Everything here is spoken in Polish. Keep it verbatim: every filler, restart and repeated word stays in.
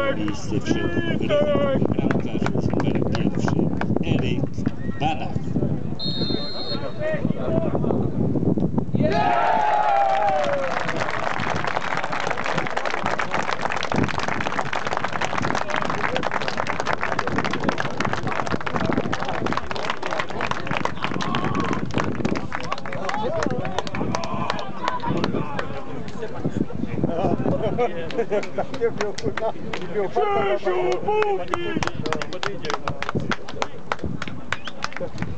miejsce przed wyrokiem bramkarzu numer pierwszy Eryk Banach. Krzysiu, bułki!